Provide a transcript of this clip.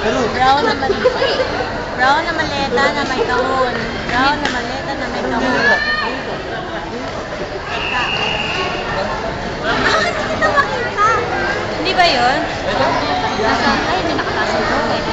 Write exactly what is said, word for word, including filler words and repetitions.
Brown na maleta. Brown na maleta na may kahon. Brown na maleta na may kahon. Teka. Ah, hindi kita makita. Hindi ba yun? Nasa, ay, hindi nakapasok. Okay.